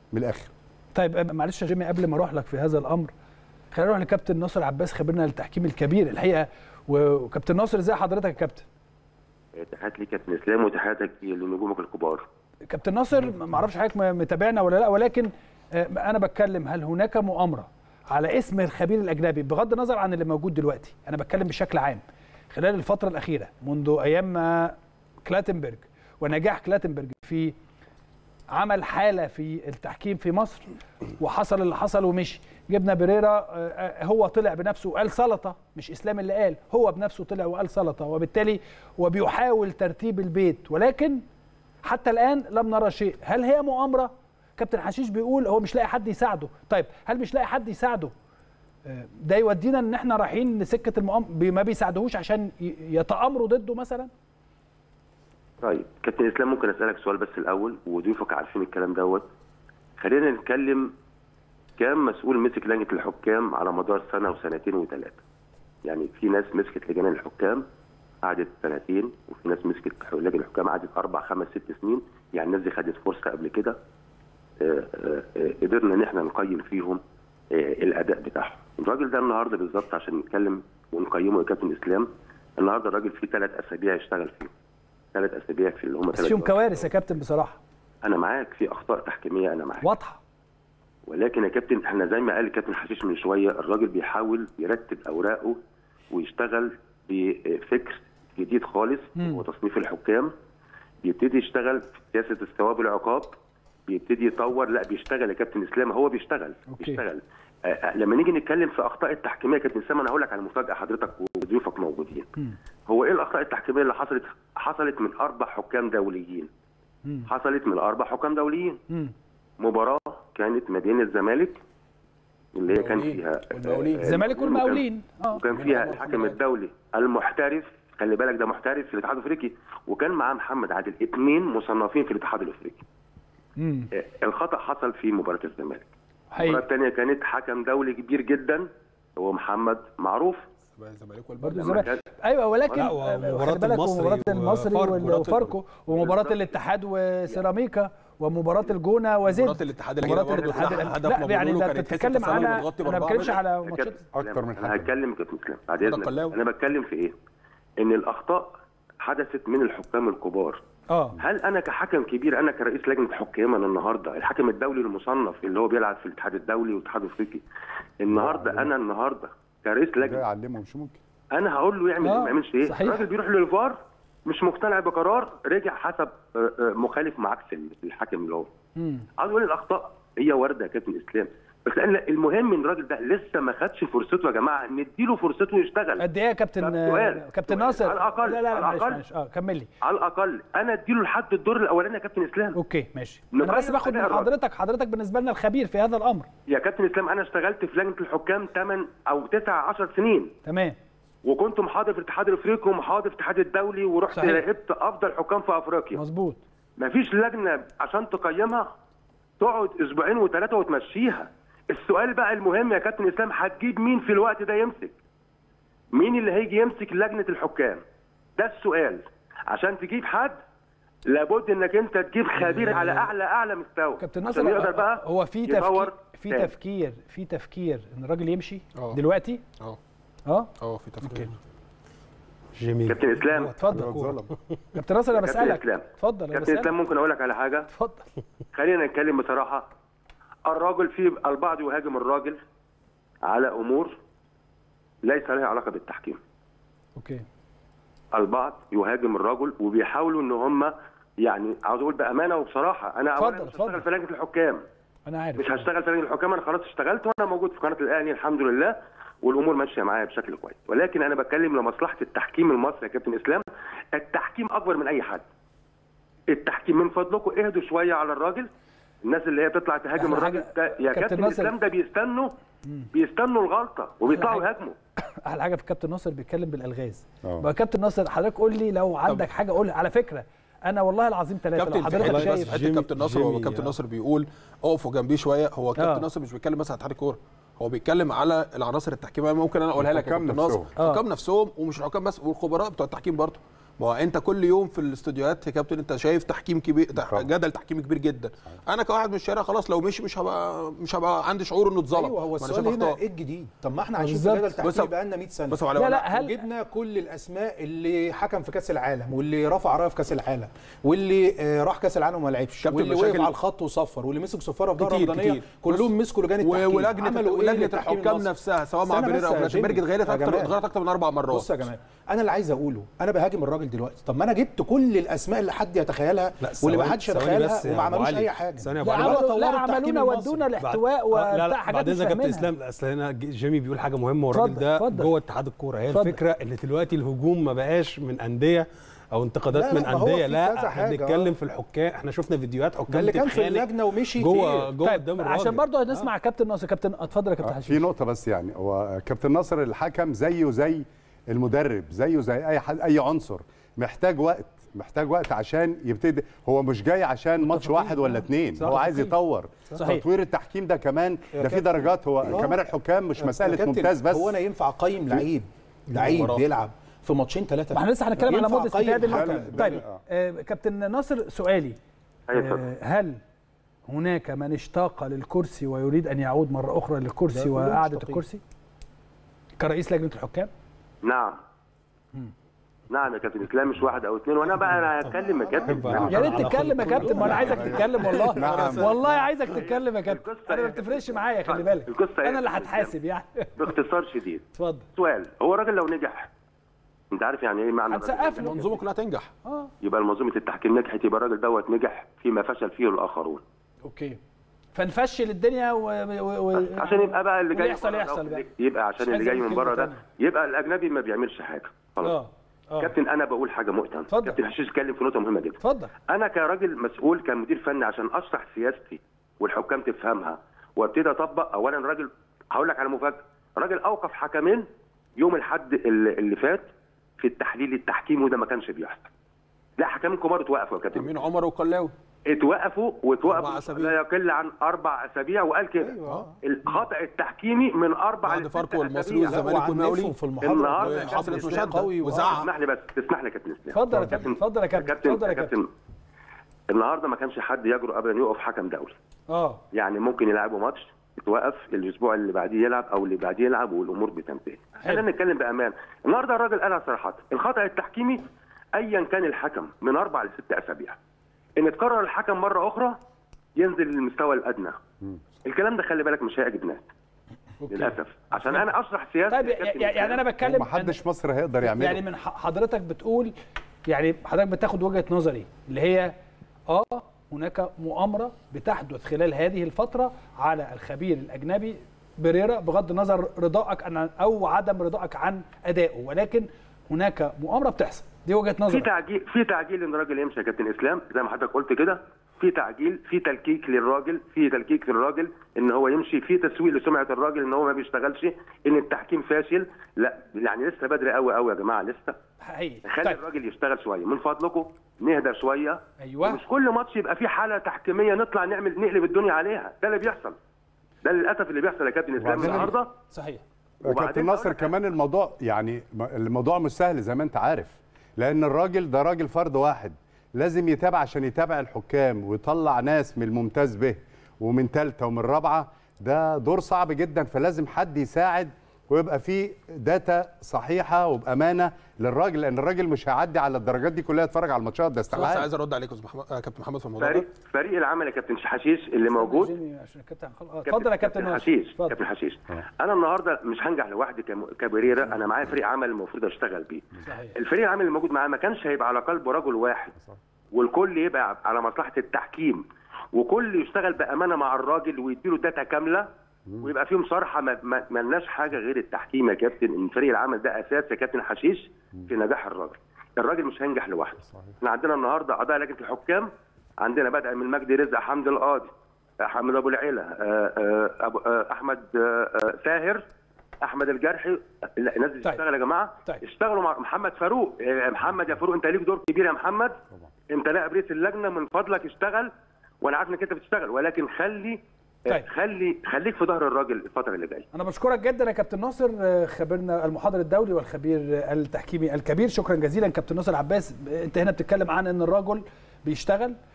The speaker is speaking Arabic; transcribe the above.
من الاخر. طيب معلش يا جيمي، قبل ما اروح لك في هذا الامر خلينا نروح لكابتن ناصر عباس، خبرنا التحكيم الكبير الحقيقه. وكابتن ناصر ازي حضرتك يا كابتن؟ تحياتي ليك كابتن اسلام وتحياتك لنجومك الكبار. كابتن ناصر، ما اعرفش حضرتك متابعنا ولا لا، ولكن انا بتكلم هل هناك مؤامره على اسم الخبير الاجنبي بغض النظر عن اللي موجود دلوقتي؟ انا بتكلم بشكل عام خلال الفتره الاخيره منذ ايام كلاتنبرج ونجاح كلاتنبرج في عمل حاله في التحكيم في مصر، وحصل اللي حصل ومشي. جبنا بريرا، هو طلع بنفسه وقال سلطه، مش اسلام اللي قال، هو بنفسه طلع وقال سلطه، وبالتالي هو بيحاول ترتيب البيت، ولكن حتى الان لم نرى شيء. هل هي مؤامره؟ كابتن حشيش بيقول هو مش لاقي حد يساعده. طيب هل مش لاقي حد يساعده ده يودينا ان احنا رايحين لسكه المؤامره، ما بيساعدوهوش عشان يتآمروا ضده مثلا؟ طيب كابتن اسلام، ممكن اسالك سؤال بس الاول، وضيوفك عارفين الكلام دوت. خلينا نتكلم كام مسؤول مسك لجنه الحكام على مدار سنه وسنتين وثلاثه؟ يعني في ناس مسكت لجان الحكام قعدت سنتين، وفي ناس مسكت لجنه الحكام قعدت 4 5 6 سنين. يعني الناس دي خدت فرصه قبل كده، قدرنا ان احنا نقيم فيهم الاداء بتاعهم. الراجل ده النهارده بالظبط عشان نتكلم ونقيمه يا كابتن اسلام، النهارده الراجل فيه 3 اسابيع يشتغل فيهم. 3 اسابيع في اللي هم بس فيهم كوارث يا كابتن بصراحه. انا معاك في اخطاء تحكيميه، انا معاك واضحه، ولكن يا كابتن احنا زي ما قال الكابتن حشيش من شويه، الراجل بيحاول يرتب اوراقه ويشتغل بفكر جديد خالص وتصنيف الحكام. بيبتدي يشتغل في سياسه الثواب والعقاب، بيبتدي يطور. لا بيشتغل يا كابتن اسلام، هو بيشتغل. بيشتغل. لما نيجي نتكلم في اخطاء التحكيميه يا كابتن اسلام، انا هقول لك على مفاجاه، حضرتك وضيوفك موجودين. هو ايه الاخطاء التحكيميه اللي حصلت من 4 حكام دوليين؟ حصلت من 4 حكام دوليين. مباراه كانت ما بين الزمالك اللي هي كان فيها الزمالك والمقاولين، وكان فيها الحكم الدولي المحترف، خلي بالك ده محترف في الاتحاد الافريقي، وكان معاه محمد عادل، 2 مصنفين في الاتحاد الافريقي. الخطا حصل في مباراه الزمالك. المباراه الثانيه كانت حكم دولي كبير جدا هو محمد معروف. الزمالك برضه الزمالك، ايوه، ولكن خلي بالك مباراه المصري وفاركو، ومباراه الاتحاد وسيراميكا، ومباراه الجونه وزد، مباراه الاتحاد اللي برضه لا يعني انت بتتكلم على، انا ما بتكلمش على ماتشات اكتر من حاجه. انا هتكلم كابتن اسلام بعد اذنك. انا بتكلم في ايه؟ ان الاخطاء حدثت من الحكام الكبار. هل انا كحكم كبير، انا كرئيس لجنه حكام، انا النهارده الحكم الدولي المصنف اللي هو بيلعب في الاتحاد الدولي والاتحاد الافريقي، النهارده كرئيس لجنه يعلمه مش ممكن انا هقول له يعمل ايه ما يعملش ايه؟ الراجل بيروح للفار مش مقتنع بقرار، رجع حسب مخالف معاكس الحكم اللي هو. عاوز اقول الاخطاء هي وارده يا كابتن اسلام، بس المهم ان الراجل ده لسه ما خدش فرصته يا جماعه، نديله فرصته يشتغل. قد ايه يا كابتن ناصر؟ على الاقل لا معلش كمل لي. على الاقل انا اديله لحد الدور الاولاني يا كابتن اسلام. اوكي ماشي، انا بس باخد من حضرتك بالنسبه لنا الخبير في هذا الامر يا كابتن اسلام. انا اشتغلت في لجنه الحكام 8 أو 9 10 سنين. تمام. وكنت محاضر في الاتحاد الافريقي ومحاضر في الاتحاد الدولي، ورحت راقبت افضل حكام في افريقيا. مظبوط. مفيش لجنه عشان تقيمها تقعد 2 و3 وتمشيها. السؤال بقى المهم يا كابتن اسلام، هتجيب مين في الوقت ده يمسك؟ مين اللي هيجي يمسك لجنه الحكام؟ ده السؤال. عشان تجيب حد لابد انك انت تجيب خبير على اعلى مستوى. كابتن ناصر، يقدر بقى هو في تفكير ان الراجل يمشي دلوقتي؟ في تفكير. جميل. كابتن اسلام اتفضل. كابتن ناصر انا بسالك. اتفضل. كابتن اسلام ممكن اقول لك على حاجه؟ اتفضل. خلينا نتكلم بصراحه. الراجل في البعض يهاجم الراجل على امور ليس لها علاقه بالتحكيم. اوكي. البعض يهاجم الراجل وبيحاولوا ان هم، يعني عاوز اقول بامانه وبصراحه، انا اولا مش هشتغل في لجنه الحكام. انا عارف مش هشتغل في لجنه الحكام، انا خلاص اشتغلت وانا موجود في قناه الاهلي الحمد لله، والامور ماشيه معايا بشكل كويس. ولكن انا بتكلم لمصلحه التحكيم المصري يا كابتن اسلام. التحكيم اكبر من اي حد. التحكيم من فضلكم اهدوا شويه على الراجل. الناس اللي هي بتطلع تهاجم الراجل ده يا كابتن اسلام، ده بيستنوا الغلطه وبيطلعوا يهاجموا. احلى حاجه في كابتن ناصر بيتكلم بالالغاز. بقى كابتن ناصر حضرتك قول لي لو عندك حاجه قولها. على فكره انا والله العظيم 3 لو حضرتك شايف حته كابتن ناصر، هو كابتن ناصر بيقول اقفوا جنبيه شويه. هو كابتن ناصر مش بيتكلم بس على اتحاد الكوره، هو بيتكلم على العناصر التحكيميه. ممكن انا اقولها لك يا كابتن ناصر، الحكام نفسهم، ومش الحكام بس، والخبراء بتوع التحكيم برضه ما هو انت كل يوم في الاستوديوهات يا كابتن انت شايف تحكيم كبير، جدل تحكيمي كبير جدا. انا كواحد من الشارع خلاص لو مشي مش هبقى عندي شعور انه اتظلم. ايوه هو السؤال هنا ايه الجديد؟ طب ما احنا عايشين في جدل تحكيمي بقالنا 100 سنه. بس لا جبنا كل الاسماء اللي حكم في كاس العالم واللي رفع رايه في كاس العالم واللي راح كاس العالم وما لعبش واللي وقف على الخط وصفر واللي مسك صفاره في ضربه رمضانيه، كلهم مسكوا لجان التحكيم ولجنه الحكام نفسها سواء مع بريرا او بلاتنبرج اتغيرت اكتر من 4 مرات. بص يا جماعه انا اللي عايز اقوله، انا بهاجم الراجل دلوقتي، طب ما انا جبت كل الاسماء اللي حد يتخيلها واللي ما حدش يتخيلها وما عملوش اي حاجه. لا عملونا ودونا الاحتواء وبتاع حاجات مش فاهمينها. كابتن اسلام اصل هنا جيمي بيقول حاجه مهمه والراجل ده جوه اتحاد الكوره. هي الفكره ان دلوقتي الهجوم ما بقاش من انديه او انتقادات من انديه، لا احنا بنتكلم في الحكام. احنا شفنا فيديوهات حكام اللي كان في اللجنه ومشي جوه قدام الراجل. عشان برضه هنسمع كابتن ناصر. كابتن اتفضل يا كابتن حشيش. في نقطه بس، يعني هو كابتن ناصر الحكم زيه زي المدرب، زيه زي اي عنصر، محتاج وقت عشان يبتدي. هو مش جاي عشان ماتش واحد ولا 2، هو عايز يطور. تطوير التحكيم ده كمان ده في درجات. هو كمان الحكام مش مساله ممتاز بس. هو انا ينفع اقيم لعيب بيلعب في ماتشين 3؟ ما احنا لسه هنتكلم على مده استفاده. طيب كابتن ناصر سؤالي، هل هناك من اشتاق للكرسي ويريد ان يعود مره اخرى للكرسي وقعده الكرسي كرئيس لجنه الحكام؟ نعم يا كابتن اسلام، مش واحد او 2. وانا بقى انا هتكلم يا كابتن. يا ريت تتكلم يا كابتن، ما انا عايزك تتكلم والله. والله عايزك تتكلم يا كابتن. انا ما بتفرقش معايا، خلي بالك انا اللي هتحاسب يعني. باختصار شديد، اتفضل. سؤال، هو الراجل لو نجح، انت عارف يعني ايه معنى هنسقف له، المنظومه كلها تنجح. يبقى منظومه التحكيم نجحت، يبقى الراجل دوت نجح فيما فشل فيه الاخرون. اوكي، فنفشل الدنيا عشان يبقى بقى اللي جاي يحصل بقى. يبقى عشان اللي جاي من بره ده يبقى الاجنبي ما بيعملش حاجه خلاص. كابتن انا بقول حاجه مؤتمن. كابتن حشيش اتكلم في نقطه مهمه جدا. اتفضل. انا كراجل مسؤول كمدير فني عشان اشرح سياستي والحكام تفهمها وابتدي اطبق. اولا راجل، هقول لك على مفاجاه، راجل اوقف حكمين يوم الاحد اللي فات في التحليل التحكيمي، وده ما كانش بيحصل. لا، حكام كبار اتوقفوا يا كابتن. امين عمر وقلاوي اتوقفوا لا يقل عن 4 أسابيع، وقال كده الخطأ التحكيمي من 4 بعد فاركو والمصري والزمالك والمقاولين في المحاضره حصلت مشاده وزعق. اسمح لي بس، تسمح لي يا كابتن اسلام. اتفضل يا كابتن. اتفضل يا كابتن. النهارده ما كانش حد يجرؤ ابدا يوقف حكم دولي. يعني ممكن يلعبوا ماتش يتوقف، الاسبوع اللي بعديه يلعب او اللي بعديه يلعب والامور بتنتهي. خلينا نتكلم بامان. النهارده الراجل قالها صراحه، الخطأ التحكيمي ايا كان الحكم من 4 ل 6 أسابيع. ان اتكرر الحكم مره اخرى ينزل للمستوى الادنى. الكلام ده خلي بالك مش هيعجب ناس للاسف، عشان انا اشرح سياسه. طيب يعني انا بتكلم، ما حدش مصر هيقدر يعمله. يعني من حضرتك بتقول، يعني حضرتك بتاخد وجهه نظري اللي هي هناك مؤامره بتحدث خلال هذه الفتره على الخبير الاجنبي بريرا، بغض النظر رضائك او عدم رضائك عن ادائه، ولكن هناك مؤامره بتحصل. دي وجهه نظر. في تعجيل ان الراجل يمشي يا كابتن اسلام، زي ما حضرتك قلت كده. في تعجيل، في تلكيك للراجل، ان هو يمشي، في تسويق لسمعه الراجل ان هو ما بيشتغلش، ان التحكيم فاشل. لا يعني لسه بدري قوي قوي يا جماعه، لسه حقيقي. خلي الراجل يشتغل شويه من فضلكم، نهدى شويه. ايوه، مش كل ماتش يبقى في حاله تحكيميه نطلع نقلب الدنيا عليها. ده اللي بيحصل، ده للاسف اللي بيحصل يا كابتن اسلام النهارده. صحيح. كابتن ناصر كمان الموضوع مش سهل زي ما انت عارف، لان الراجل ده راجل فرد واحد لازم يتابع عشان يتابع الحكام ويطلع ناس من الممتاز به ومن ثالثه ومن رابعه. ده دور صعب جدا، فلازم حد يساعد ويبقى فيه داتا صحيحه وبامانه للراجل، لان الراجل مش هيعدي على الدرجات دي كلها يتفرج على الماتشات. ده استحاله. بس عايز ارد عليك يا كابتن محمد في الموضوع ده. فريق العمل يا كابتن حشيش اللي موجود. اتفضل يا كابتن حشيش. كابتن حشيش، انا النهارده مش هنجح لوحدي كبريرة، انا معايا فريق عمل المفروض اشتغل بيه. الفريق العمل اللي موجود معاه ما كانش هيبقى على قلب رجل واحد، والكل يبقى على مصلحه التحكيم، وكل يشتغل بامانه مع الراجل ويديله داتا كامله، ويبقى فيه مصارحه. ما لناش حاجه غير التحكيم يا كابتن. ان فريق العمل ده اساس يا كابتن حشيش في نجاح الراجل مش هينجح لوحده. احنا عندنا النهارده اعضاء لجنه الحكام، عندنا بدءا من مجدي رزق، حمد القاضي، حمد ابو العيله، احمد ساهر، احمد الجرحي. الناس دي تشتغل يا جماعه. اشتغلوا مع محمد فاروق. محمد يا فاروق انت ليك دور كبير يا محمد، انت نائب رئيس اللجنه، من فضلك اشتغل، وانا عارف انك انت بتشتغل، ولكن خلي طيب. خليك في ظهر الراجل الفتره اللي جايه. انا بشكرك جدا يا كابتن ناصر، خبيرنا المحاضر الدولي والخبير التحكيمي الكبير. شكرا جزيلا كابتن ناصر عباس. انت هنا بتتكلم عن ان الرجل بيشتغل